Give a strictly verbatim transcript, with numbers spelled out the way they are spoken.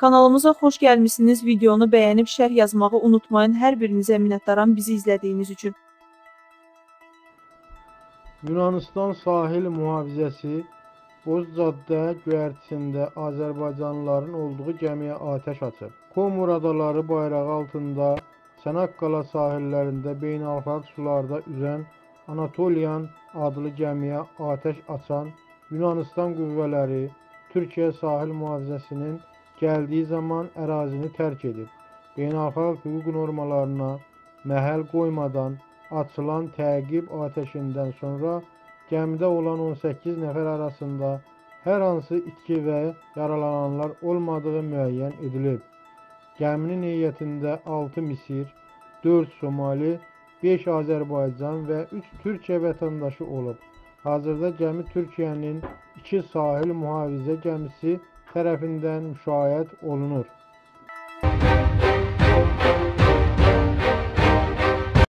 Kanalımıza xoş gəlmişsiniz. Videonu bəyənib şərh yazmağı unutmayın. Hər birinizə minnətdaram bizi izlədiyiniz üçün. Yunanistan sahil mühafizəsi Bozcaaddə göyərtisində Azərbaycanlıların olduğu gəmiyə atəş açıb. Komor adaları bayrağı altında Çanakkala sahillərində beynəlxalq sularda üzən Anatolian adlı gəmiyə atəş açan Yunanistan qüvvələri Türkiyə sahil mühafizəsinin gəldiyi zaman ərazini tərk edib. Beynəlxalq hüquq normalarına məhəl qoymadan açılan təqib atəşindən sonra gəmidə olan on səkkiz nəfər arasında hər hansı itki və yaralananlar olmadığı müəyyən edilib. Gəminin heyətində altı Misir, dörd Somali, beş Azərbaycan və üç Türkiyə vətəndaşı olub. Hazırda gəmi Türkiyənin iki sahil mühafizə gəmisi tərəfindən müşayiət olunur.